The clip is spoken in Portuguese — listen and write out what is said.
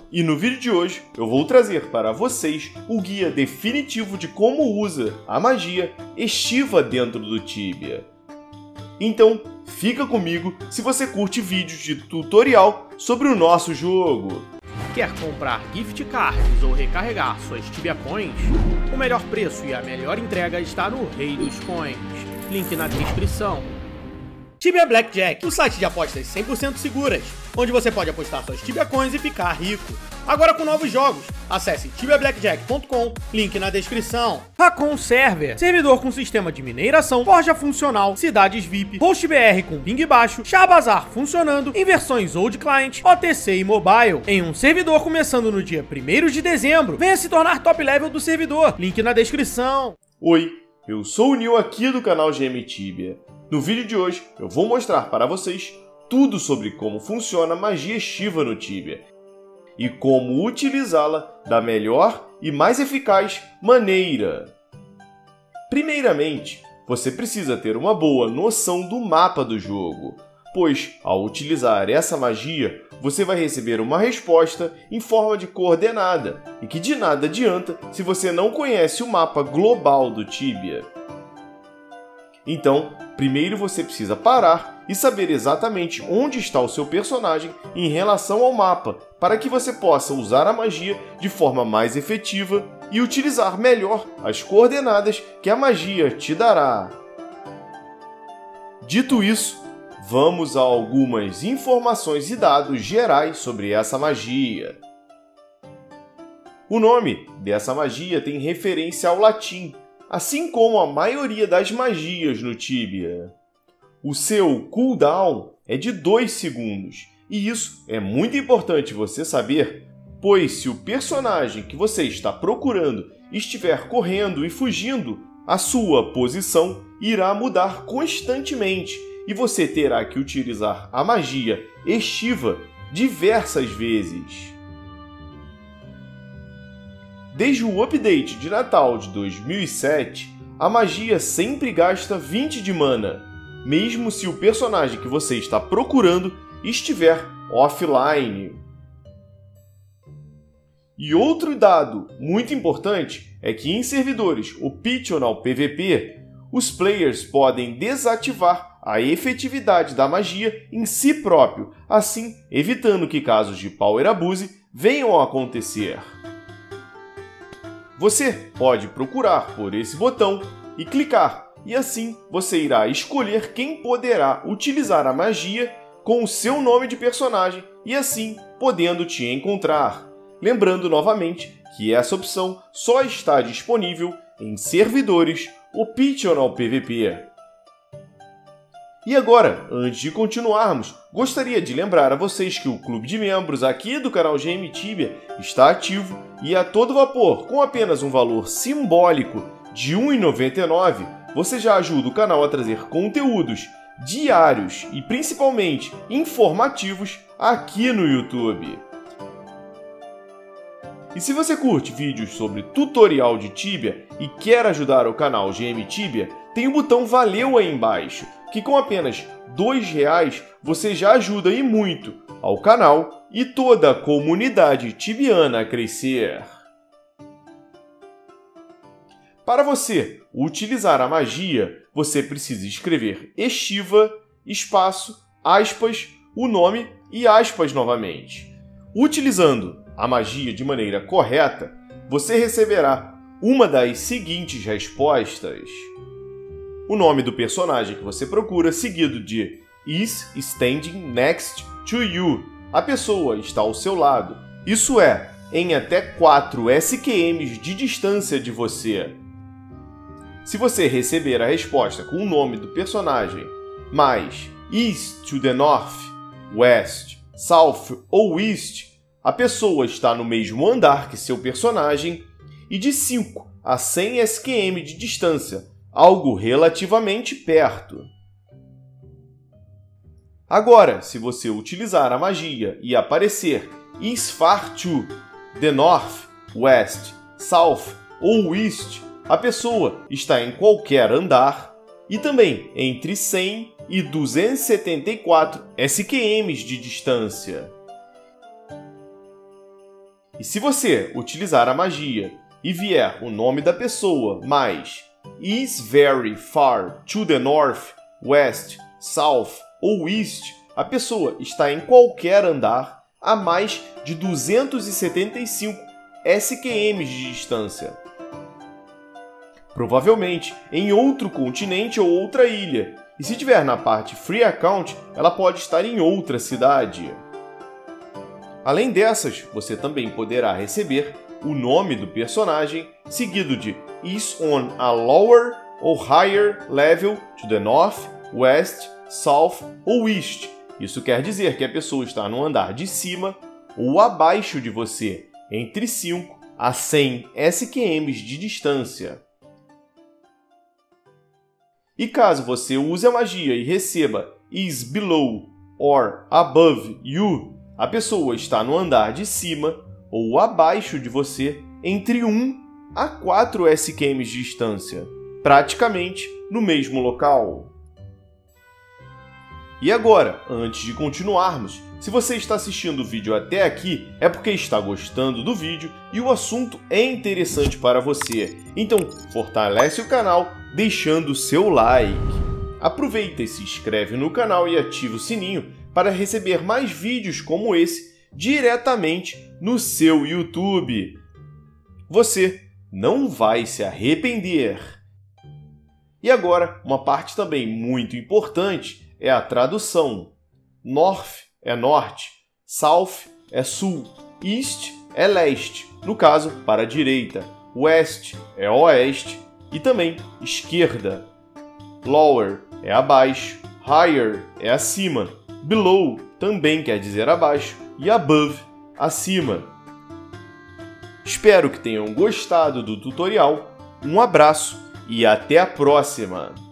e no vídeo de hoje eu vou trazer para vocês o guia definitivo de como usa a magia estiva dentro do Tibia. Então, fica comigo se você curte vídeos de tutorial sobre o nosso jogo. Quer comprar gift cards ou recarregar suas Tibia Coins? O melhor preço e a melhor entrega está no Rei dos Coins. Link na descrição. Tibia Blackjack, o site de apostas 100% seguras, onde você pode apostar suas Tibia Coins e ficar rico. Agora com novos jogos. Acesse tibiablackjack.com, link na descrição. Raccoon Server, servidor com sistema de mineração, forja funcional, cidades VIP, host BR com ping baixo, Shahbazar funcionando, em versões old client, OTC e mobile. Em um servidor começando no dia 1º de dezembro. Venha se tornar top level do servidor, link na descrição. Oi, eu sou o Nil aqui do canal GM Tibia. No vídeo de hoje eu vou mostrar para vocês tudo sobre como funciona a magia estiva no Tibia e como utilizá-la da melhor e mais eficaz maneira. Primeiramente, você precisa ter uma boa noção do mapa do jogo, pois ao utilizar essa magia, você vai receber uma resposta em forma de coordenada e que de nada adianta se você não conhece o mapa global do Tibia. Então, primeiro você precisa parar e saber exatamente onde está o seu personagem em relação ao mapa, para que você possa usar a magia de forma mais efetiva e utilizar melhor as coordenadas que a magia te dará. Dito isso, vamos a algumas informações e dados gerais sobre essa magia. O nome dessa magia tem referência ao latim, assim como a maioria das magias no Tibia. O seu cooldown é de 2 segundos, e isso é muito importante você saber, pois se o personagem que você está procurando estiver correndo e fugindo, a sua posição irá mudar constantemente e você terá que utilizar a magia estiva diversas vezes. Desde o update de Natal de 2007, a magia sempre gasta 20 de mana, mesmo se o personagem que você está procurando estiver offline. E outro dado muito importante é que em servidores Optional PVP, os players podem desativar a efetividade da magia em si próprio, assim evitando que casos de power abuse venham a acontecer. Você pode procurar por esse botão e clicar, e assim você irá escolher quem poderá utilizar a magia com o seu nome de personagem e assim podendo te encontrar. Lembrando novamente que essa opção só está disponível em servidores Optional PVP. E agora, antes de continuarmos, gostaria de lembrar a vocês que o clube de membros aqui do canal GM Tibia está ativo e a todo vapor, com apenas um valor simbólico de R$ 1,99, você já ajuda o canal a trazer conteúdos diários e principalmente informativos aqui no YouTube. E se você curte vídeos sobre tutorial de Tibia e quer ajudar o canal GM Tibia, tem o botão Valeu aí embaixo, que com apenas R$ 2 você já ajuda e muito ao canal e toda a comunidade tibiana a crescer. Para você utilizar a magia, você precisa escrever estiva, espaço, aspas, o nome e aspas novamente. Utilizando a magia de maneira correta, você receberá uma das seguintes respostas. O nome do personagem que você procura, seguido de is standing next to you. A pessoa está ao seu lado. Isso é, em até 4 SQMs de distância de você. Se você receber a resposta com o nome do personagem, mais is to the north, west, south ou east, a pessoa está no mesmo andar que seu personagem, e de 5 a 100 SQM de distância, algo relativamente perto. Agora, se você utilizar a magia e aparecer is far to, the north, west, south ou east, a pessoa está em qualquer andar e também entre 100 e 274 SQMs de distância. E se você utilizar a magia e vier o nome da pessoa mais is very far to the north, west, south ou east, a pessoa está em qualquer andar a mais de 275 SQM de distância. Provavelmente em outro continente ou outra ilha, e se tiver na parte Free Account, ela pode estar em outra cidade. Além dessas, você também poderá receber o nome do personagem, seguido de is on a lower ou higher level to the north, west, south ou east. Isso quer dizer que a pessoa está no andar de cima ou abaixo de você, entre 5 a 100 SQM de distância. E caso você use a magia e receba is below or above you, a pessoa está no andar de cima ou abaixo de você, entre 1 a 4 SQM de distância, praticamente no mesmo local. E agora, antes de continuarmos, se você está assistindo o vídeo até aqui, é porque está gostando do vídeo e o assunto é interessante para você. Então, fortalece o canal deixando o seu like. Aproveita e se inscreve no canal e ativa o sininho para receber mais vídeos como esse diretamente no seu YouTube. Você não vai se arrepender. E agora, uma parte também muito importante é a tradução. North é norte, south é sul, east é leste, no caso para a direita, west é oeste e também esquerda. Lower é abaixo, higher é acima, below também quer dizer abaixo e above, acima. Espero que tenham gostado do tutorial, um abraço e até a próxima!